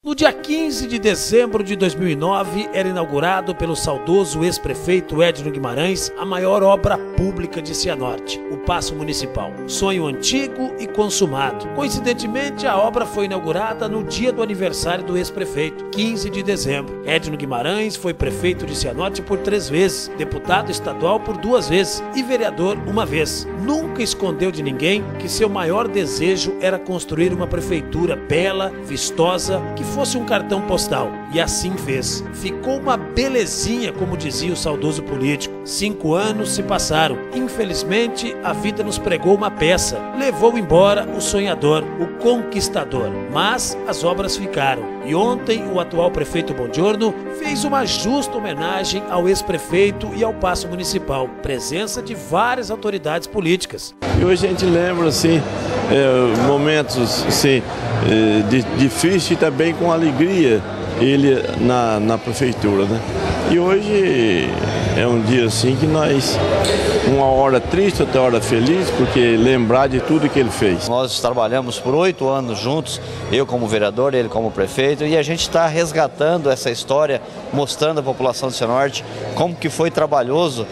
No dia 15 de dezembro de 2009, era inaugurado pelo saudoso ex-prefeito Edno Guimarães a maior obra pública de Cianorte, o Paço Municipal. Sonho antigo e consumado. Coincidentemente, a obra foi inaugurada no dia do aniversário do ex-prefeito, 15 de dezembro. Edno Guimarães foi prefeito de Cianorte por 3 vezes, deputado estadual por 2 vezes e vereador 1 vez. Nunca escondeu de ninguém que seu maior desejo era construir uma prefeitura bela, vistosa, que fosse um cartão postal, e assim fez. Ficou uma belezinha, como dizia o saudoso político. 5 anos se passaram. Infelizmente, a vida nos pregou uma peça. Levou embora o sonhador, o conquistador. Mas as obras ficaram. E ontem, o atual prefeito Bongiorno fez uma justa homenagem ao ex-prefeito e ao Paço Municipal. Presença de várias autoridades políticas. E hoje a gente lembra, assim, momentos, assim, difíceis e também com alegria, ele na prefeitura, né? E hoje é um dia assim que nós, uma hora triste, outra hora feliz, porque lembrar de tudo que ele fez. Nós trabalhamos por 8 anos juntos, eu como vereador, ele como prefeito, e a gente está resgatando essa história, mostrando à população de Cianorte como que foi trabalhoso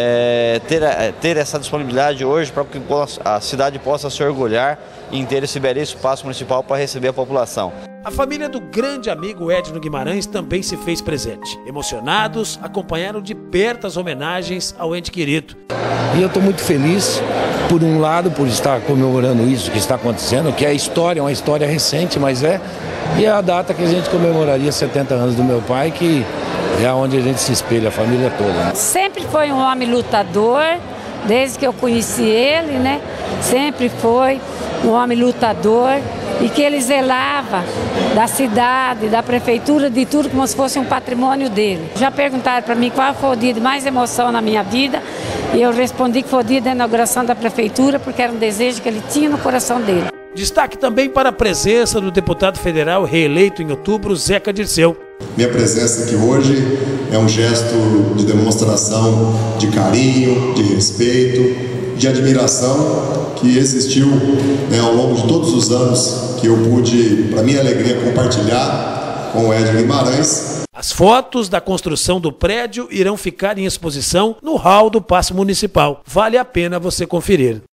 ter essa disponibilidade hoje para que a cidade possa se orgulhar em ter esse belíssimo Paço Municipal para receber a população. A família do grande amigo Edno Guimarães também se fez presente. Emocionados, acompanharam de perto as homenagens ao ente querido. E eu estou muito feliz, por um lado, por estar comemorando isso que está acontecendo, que é uma história recente, mas e é a data que a gente comemoraria 70 anos do meu pai, que é onde a gente se espelha, a família toda. Né? Sempre foi um homem lutador, desde que eu conheci ele, né? Sempre foi um homem lutador e que ele zelava da cidade, da prefeitura, de tudo como se fosse um patrimônio dele. Já perguntaram para mim qual foi o dia de mais emoção na minha vida e eu respondi que foi o dia da inauguração da prefeitura, porque era um desejo que ele tinha no coração dele. Destaque também para a presença do deputado federal reeleito em outubro, Zeca Dirceu. Minha presença aqui hoje é um gesto de demonstração de carinho, de respeito, de admiração que existiu, né, ao longo de todos os anos que eu pude, para minha alegria, compartilhar com o Edno Guimarães. As fotos da construção do prédio irão ficar em exposição no hall do Paço Municipal. Vale a pena você conferir.